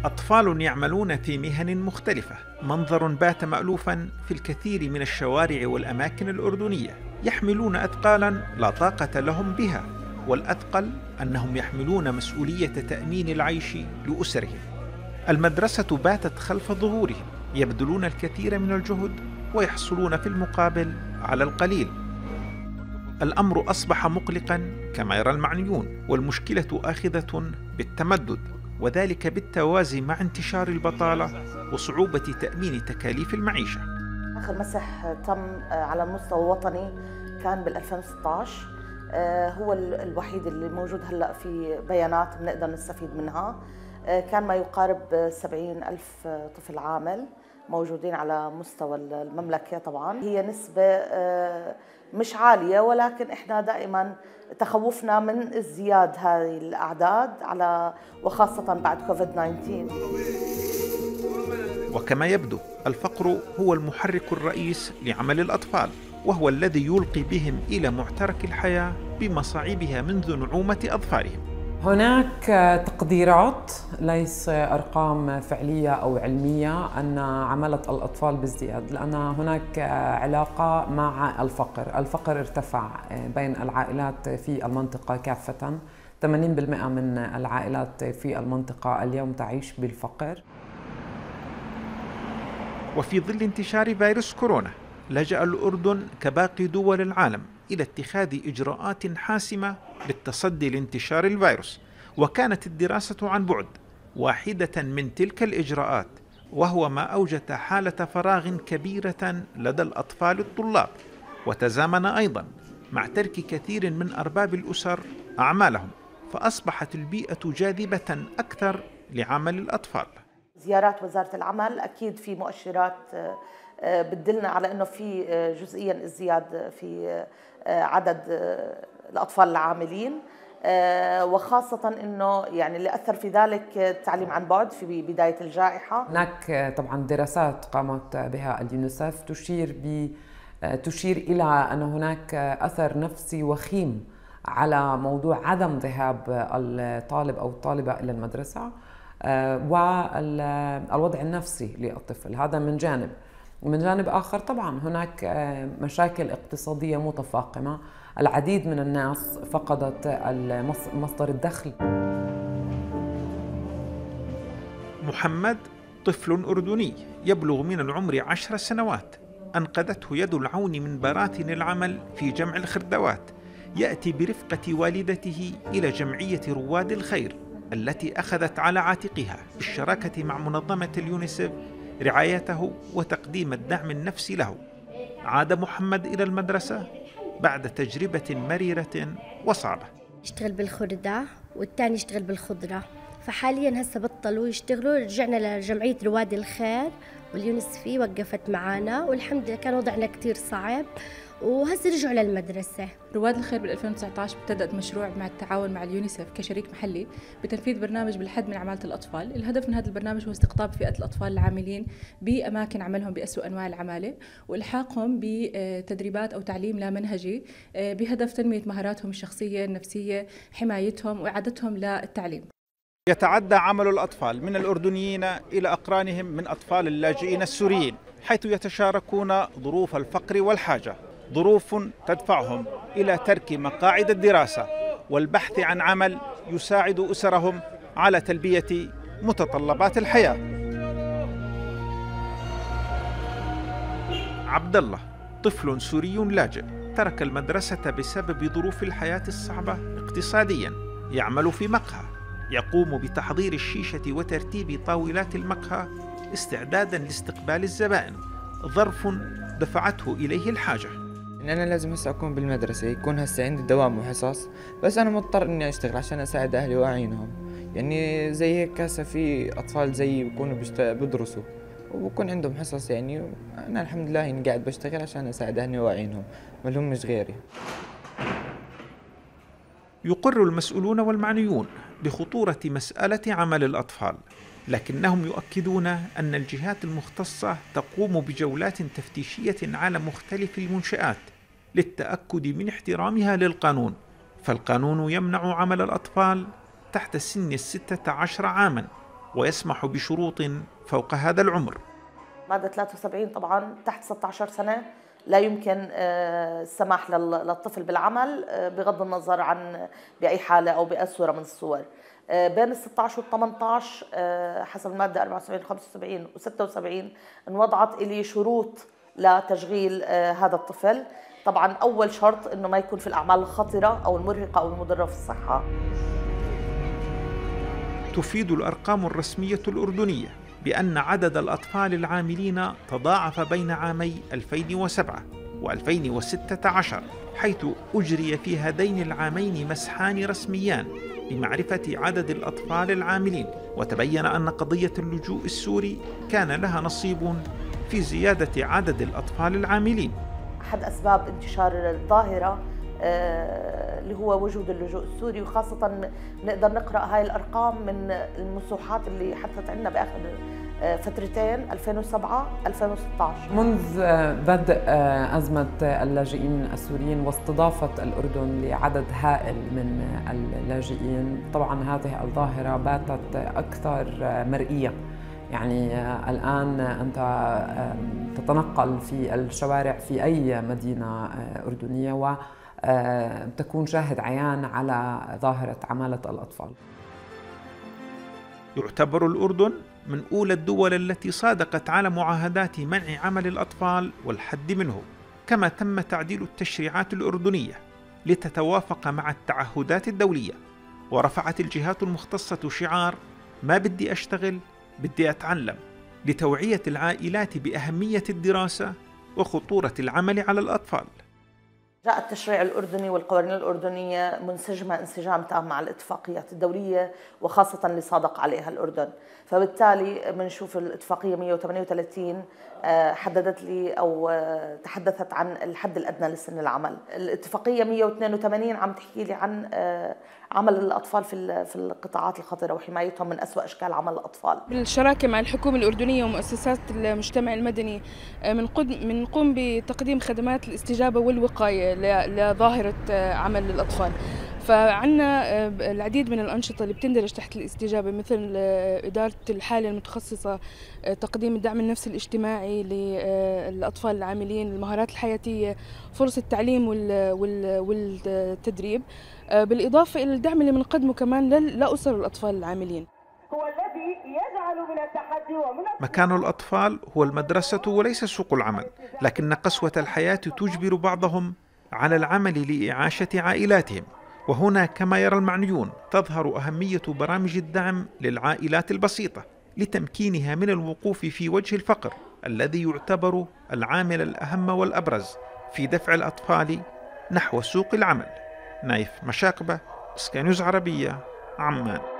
أطفال يعملون في مهن مختلفة، منظر بات مألوفاً في الكثير من الشوارع والأماكن الأردنية. يحملون أثقالاً لا طاقة لهم بها، والأثقل أنهم يحملون مسؤولية تأمين العيش لأسرهم. المدرسة باتت خلف ظهورهم، يبذلون الكثير من الجهد ويحصلون في المقابل على القليل. الأمر أصبح مقلقاً كما يرى المعنيون، والمشكلة آخذة بالتمدد، وذلك بالتوازي مع انتشار البطالة وصعوبة تأمين تكاليف المعيشة. آخر مسح تم على المستوى الوطني كان بال 2016. هو الوحيد اللي موجود هلأ في بيانات بنقدر نستفيد منها. كان ما يقارب 70 ألف طفل عامل موجودين على مستوى المملكة. طبعا هي نسبة مش عالية، ولكن إحنا دائما تخوفنا من ازدياد هذه الأعداد وخاصة بعد كوفيد-19. وكما يبدو الفقر هو المحرك الرئيس لعمل الأطفال، وهو الذي يلقي بهم إلى معترك الحياة بمصاعبها منذ نعومة أظفارهم. هناك تقديرات، ليس أرقام فعلية أو علمية، أن عمالة الأطفال بازدياد، لأن هناك علاقة مع الفقر. الفقر ارتفع بين العائلات في المنطقة كافة. 80% من العائلات في المنطقة اليوم تعيش بالفقر. وفي ظل انتشار فيروس كورونا، لجأ الأردن كباقي دول العالم إلى اتخاذ إجراءات حاسمة للتصدي لانتشار الفيروس، وكانت الدراسة عن بعد واحدة من تلك الإجراءات، وهو ما أوجد حالة فراغ كبيرة لدى الأطفال الطلاب، وتزامن أيضا مع ترك كثير من أرباب الأسر أعمالهم، فأصبحت البيئة جاذبة أكثر لعمل الأطفال. زيارات وزارة العمل أكيد في مؤشرات بتدلنا على أنه في جزئيا ازدياد في عدد الأطفال العاملين، وخاصة أنه يعني اللي أثر في ذلك التعليم عن بعد في بداية الجائحة. هناك طبعا دراسات قامت بها اليونيسف تشير إلى أن هناك أثر نفسي وخيم على موضوع عدم ذهاب الطالب أو الطالبة إلى المدرسة والوضع النفسي للطفل. هذا من جانب. ومن جانب آخر طبعا هناك مشاكل اقتصادية متفاقمة. العديد من الناس فقدت مصدر الدخل. محمد طفل أردني يبلغ من العمر 10 سنوات، أنقذته يد العون من براثن العمل في جمع الخردوات. يأتي برفقة والدته إلى جمعية رواد الخير التي أخذت على عاتقها بالشراكة مع منظمة اليونيسف رعايته وتقديم الدعم النفسي له. عاد محمد إلى المدرسة بعد تجربة مريرة وصعبة. يشتغل بالخردة والتاني يشتغل بالخضرة، فحاليا هسه بطلوا يشتغلوا. رجعنا لجمعية رواد الخير واليونسفي وقفت معنا، والحمد لله كان وضعنا كتير صعب، وهسه رجعوا للمدرسة. رواد الخير بال 2019 ابتدأت مشروع مع التعاون مع اليونيسف كشريك محلي بتنفيذ برنامج بالحد من عمالة الأطفال. الهدف من هذا البرنامج هو استقطاب فئة الأطفال العاملين بأماكن عملهم بأسوأ أنواع العمالة، وإلحاقهم بتدريبات أو تعليم لا منهجي بهدف تنمية مهاراتهم الشخصية النفسية، حمايتهم وإعادتهم للتعليم. يتعدى عمل الأطفال من الأردنيين إلى أقرانهم من أطفال اللاجئين السوريين، حيث يتشاركون ظروف الفقر والحاجة، ظروف تدفعهم إلى ترك مقاعد الدراسة والبحث عن عمل يساعد أسرهم على تلبية متطلبات الحياة. عبد الله طفل سوري لاجئ ترك المدرسة بسبب ظروف الحياة الصعبة اقتصاديا. يعمل في مقهى، يقوم بتحضير الشيشة وترتيب طاولات المقهى استعدادا لاستقبال الزبائن، ظرف دفعته إليه الحاجة. أنا لازم هسه أكون بالمدرسة، يكون هسه عندي دوام وحصص، بس أنا مضطر إني أشتغل عشان أساعد أهلي وأعينهم. يعني زي هيك هسه في أطفال زيي بيكونوا بدرسوا وبكون عندهم حصص، يعني أنا الحمد لله إني قاعد بشتغل عشان أساعد أهلي وأعينهم، ما لهمش غيري. يقر المسؤولون والمعنيون بخطورة مسألة عمل الأطفال، لكنهم يؤكدون أن الجهات المختصة تقوم بجولات تفتيشية على مختلف المنشآت للتأكد من احترامها للقانون، فالقانون يمنع عمل الأطفال تحت سن 16 عاما، ويسمح بشروط فوق هذا العمر. مادة 73 طبعا تحت 16 سنة لا يمكن السماح للطفل بالعمل بغض النظر عن بأي حالة أو بأي صورة من الصور. بين ال 16 وال 18 حسب المادة 74 75 و 76 انوضعت إلي شروط لتشغيل هذا الطفل. طبعا أول شرط إنه ما يكون في الأعمال الخطرة أو المرهقة أو المضرة في الصحة. تفيد الأرقام الرسمية الأردنية بأن عدد الأطفال العاملين تضاعف بين عامي 2007 و2016، حيث أجري في هذين العامين مسحان رسميان لمعرفة عدد الأطفال العاملين، وتبين أن قضية اللجوء السوري كان لها نصيب في زيادة عدد الأطفال العاملين. أحد أسباب انتشار الظاهرة اللي هو وجود اللجوء السوري، وخاصة نقدر نقرأ هاي الأرقام من المسوحات اللي حدثت عندنا بآخر فترتين 2007-2016. منذ بدء أزمة اللاجئين السوريين واستضافة الأردن لعدد هائل من اللاجئين، طبعا هذه الظاهرة باتت أكثر مرئية. يعني الآن أنت تتنقل في الشوارع في أي مدينة أردنية وتكون شاهد عيان على ظاهرة عمالة الأطفال. يعتبر الأردن من أولى الدول التي صادقت على معاهدات منع عمل الأطفال والحد منه، كما تم تعديل التشريعات الأردنية لتتوافق مع التعهدات الدولية، ورفعت الجهات المختصة شعار ما بدي أشتغل بدي أتعلم، لتوعية العائلات بأهمية الدراسة وخطورة العمل على الأطفال. جاء التشريع الأردني والقوانين الأردنية منسجمة انسجام تام مع الاتفاقيات الدولية وخاصة اللي صادق عليها الأردن، فبالتالي بنشوف الاتفاقية 138 حددت لي أو تحدثت عن الحد الأدنى لسن العمل. الاتفاقية 182 عم تحكي لي عن عمل الأطفال في القطاعات الخطرة وحمايتهم من أسوأ أشكال عمل الأطفال. بالشراكة مع الحكومة الأردنية ومؤسسات المجتمع المدني بنقوم بتقديم خدمات الاستجابة والوقاية لظاهرة عمل الأطفال. فعنا العديد من الأنشطة اللي بتندرج تحت الاستجابة، مثل إدارة الحالة المتخصصة، تقديم الدعم النفسي الاجتماعي للأطفال العاملين، المهارات الحياتية، فرص التعليم والتدريب، بالإضافة إلى الدعم اللي بنقدمه كمان لأسر الأطفال العاملين. هو الذي يجعل من التحدي ومن مكان الأطفال هو المدرسة وليس سوق العمل، لكن قسوة الحياة تجبر بعضهم على العمل لإعاشة عائلاتهم. وهنا كما يرى المعنيون تظهر أهمية برامج الدعم للعائلات البسيطة لتمكينها من الوقوف في وجه الفقر الذي يعتبر العامل الأهم والأبرز في دفع الأطفال نحو سوق العمل. نايف مشاقبة، سكاي نيوز عربية، عمان.